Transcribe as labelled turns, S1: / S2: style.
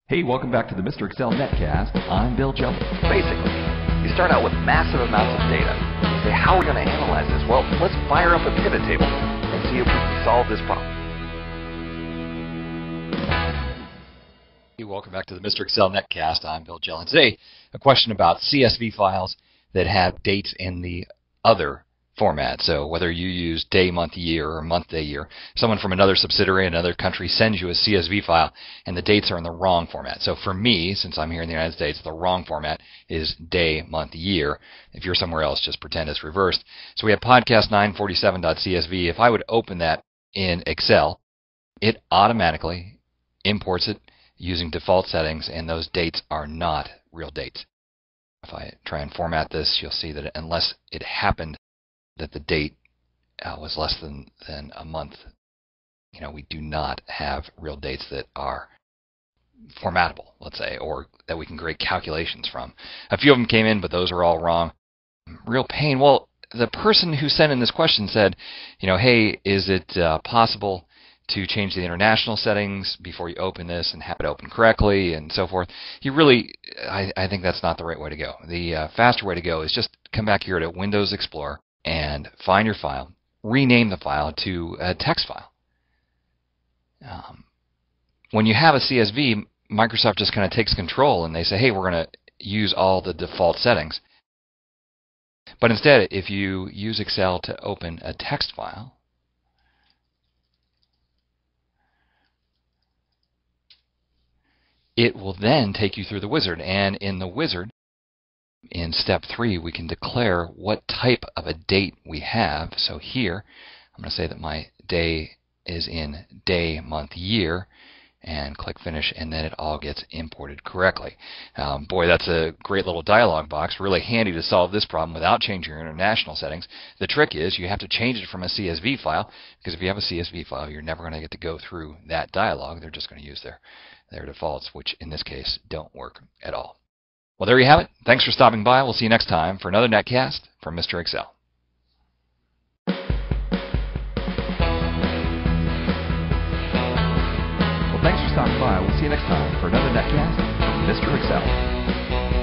S1: Hey, welcome back to the Mr. Excel Netcast. I'm Bill Jellin.
S2: Basically, you start out with massive amounts of data. You say, how are we going to analyze this? Well, let's fire up a pivot table and see if we can solve this problem.
S3: Hey, welcome back to the Mr. Excel Netcast. I'm Bill Jellin. Today, a question about CSV files that have dates in the other format. So whether you use day, month, year, or month, day, year, someone from another subsidiary in another country sends you a CSV file and the dates are in the wrong format. So for me, since I'm here in the United States, the wrong format is day, month, year. If you're somewhere else, just pretend it's reversed. So we have podcast947.csv. If I would open that in Excel, it automatically imports it using default settings, and those dates are not real dates. If I try and format this, you'll see that unless it happened that the date was less than a month, we do not have real dates that are formatable, let's say, or that we can create calculations from. A few of them came in, but those are all wrong. Real pain. Well, the person who sent in this question said, hey, is it possible to change the international settings before you open this and have it open correctly and so forth? I think that's not the right way to go. The faster way to go is just come back here to Windows Explorer and find your file, rename the file to a text file. When you have a CSV, Microsoft just kind of takes control and they say, hey, we're going to use all the default settings. But instead, if you use Excel to open a text file, it will then take you through the wizard. And in the wizard, in step 3, we can declare what type of a date we have. So here, I'm going to say that my day is in day, month, year, and click Finish, and then it all gets imported correctly. Boy, that's a great little dialog box. Really handy to solve this problem without changing your international settings. The trick is you have to change it from a CSV file, because if you have a CSV file, you're never going to get to go through that dialog. They're just going to use their defaults, which in this case don't work at all. Well, there you have it. Thanks for stopping by. We'll see you next time for another netcast from Mr. Excel.
S1: Well, thanks for stopping by. We'll see you next time for another netcast from Mr. Excel.